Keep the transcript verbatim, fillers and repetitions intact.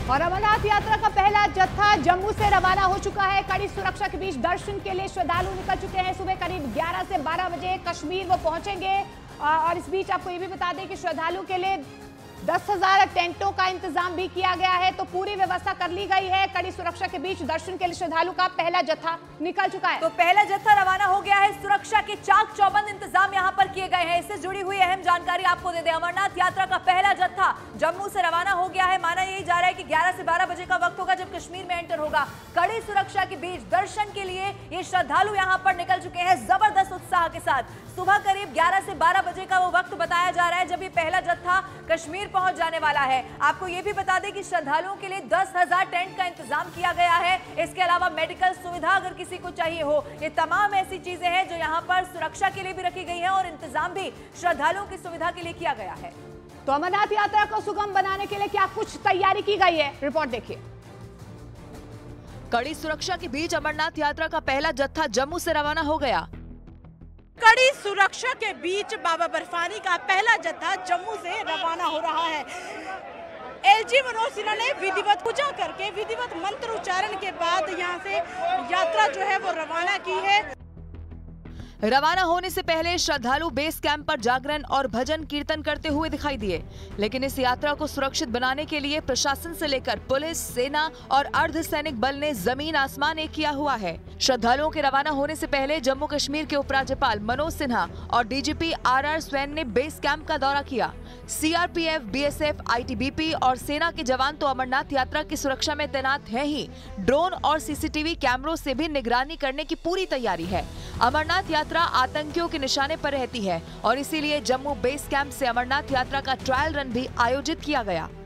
और अमरनाथ यात्रा का पहला जत्था जम्मू से रवाना हो चुका है। कड़ी सुरक्षा के बीच दर्शन के लिए श्रद्धालु निकल चुके हैं। सुबह करीब ग्यारह से बारह बजे कश्मीर वो पहुंचेंगे। और इस बीच आपको ये भी बता दें कि श्रद्धालु के लिए दस हजार टेंटों का इंतजाम भी किया गया है, तो पूरी व्यवस्था कर ली गई है। कड़ी सुरक्षा के बीच दर्शन के लिए श्रद्धालु का पहला जत्था निकल चुका है। तो पहला जत्था रवाना हो गया है। सुरक्षा के चाक चौबंद इंतजाम यहां पर किए गए हैं। इससे जुड़ी हुई अहम जानकारी आपको दे दें। अमरनाथ यात्रा का पहला जत्था जम्मू से रवाना हो गया है। माना यही जा रहा है कि ग्यारह से बारह बजे का वक्त होगा जब कश्मीर में एंटर होगा। कड़ी सुरक्षा के बीच दर्शन के लिए ये श्रद्धालु यहां पर निकल चुके हैं जबरदस्त उत्साह के साथ। सुबह करीब ग्यारह से बारह बजे का वो वक्त बताया जा रहा है जब ये पहला जत्था कश्मीर पहुंच जाने वाला है। आपको ये भी बता दें कि श्रद्धालुओं के लिए दस हजार टेंट का इंतजाम किया गया है। इसके अलावा मेडिकल सुविधा अगर किसी को चाहिए हो, ये तमाम ऐसी चीजें हैं जो यहाँ पर सुरक्षा के लिए भी रखी गई हैं और इंतजाम भी श्रद्धालुओं की सुविधा के लिए किया गया है। तो अमरनाथ यात्रा को सुगम बनाने के लिए क्या कुछ तैयारी की गई है, रिपोर्ट देखिए। कड़ी सुरक्षा के बीच अमरनाथ यात्रा का पहला जत्था जम्मू से रवाना हो गया। कड़ी सुरक्षा के बीच बाबा बर्फानी का पहला जत्था जम्मू से रवाना हो रहा है। एलजी मनोज सिन्हा ने विधिवत पूजा करके विधिवत मंत्र उच्चारण के बाद यहां से यात्रा जो है वो रवाना की है। रवाना होने से पहले श्रद्धालु बेस कैंप पर जागरण और भजन कीर्तन करते हुए दिखाई दिए, लेकिन इस यात्रा को सुरक्षित बनाने के लिए प्रशासन से लेकर पुलिस, सेना और अर्धसैनिक बल ने जमीन आसमान एक किया हुआ है। श्रद्धालुओं के रवाना होने से पहले जम्मू कश्मीर के उपराज्यपाल मनोज सिन्हा और डीजीपी आर आर स्वैन ने बेस कैंप का दौरा किया। सीआरपीएफ, बीएसएफ, आईटीबीपी और सेना के जवान तो अमरनाथ यात्रा की सुरक्षा में तैनात हैं ही, ड्रोन और सीसीटीवी कैमरों से भी निगरानी करने की पूरी तैयारी है। अमरनाथ यात्रा आतंकियों के निशाने पर रहती है और इसीलिए जम्मू बेस कैंप से अमरनाथ यात्रा का ट्रायल रन भी आयोजित किया गया।